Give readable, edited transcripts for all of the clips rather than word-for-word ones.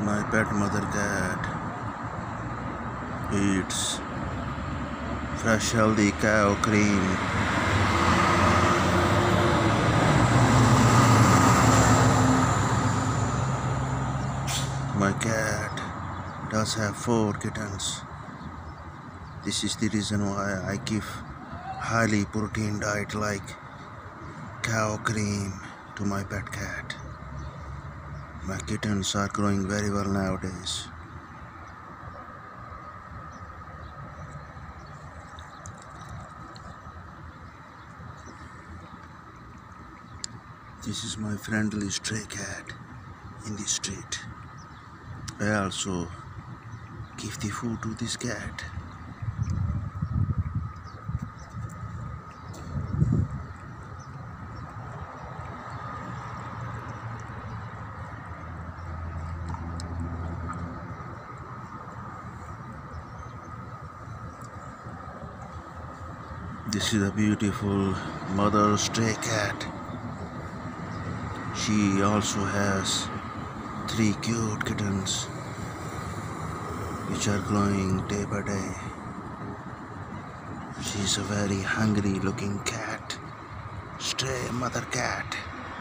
My pet mother cat eats fresh healthy cow cream. My cat does have 4 kittens. This is the reason why I give highly protein diet like cow cream to my pet cat. My kittens are growing very well nowadays. This is my friendly stray cat in the street. I also give the food to this cat. This is a beautiful mother stray cat. She also has 3 cute kittens which are growing day by day. She's a very hungry looking cat, stray mother cat.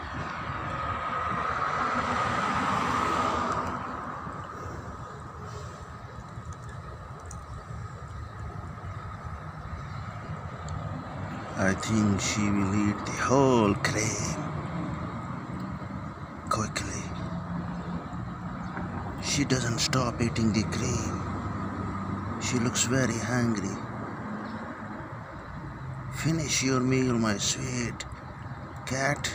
I think she will eat the whole cream quickly. She doesn't stop eating the cream. She looks very hungry. Finish your meal, my sweet cat.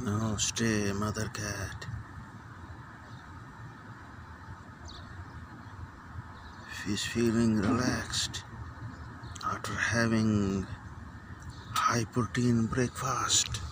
Now stay, mother cat. She's feeling relaxed after having high protein breakfast.